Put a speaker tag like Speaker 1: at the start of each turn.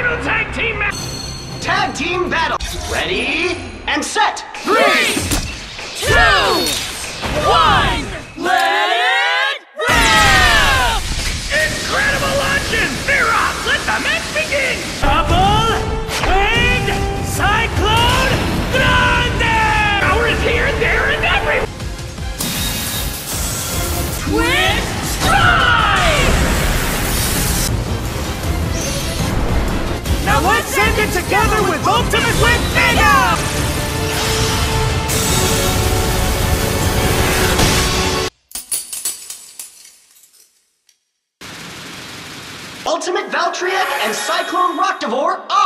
Speaker 1: Final tag team match!
Speaker 2: Tag team battle! Ready, and set!
Speaker 1: 3, 2, 1! Let it rip! Incredible launches! They're off! Let the match begin! Double Winged Cyclone Grande! Power is here, there, and everywhere! QuadStrike! Now let's end it together with Ultimate Whip Mega!
Speaker 2: Ultimate Valtryek and Cyclone Roctivore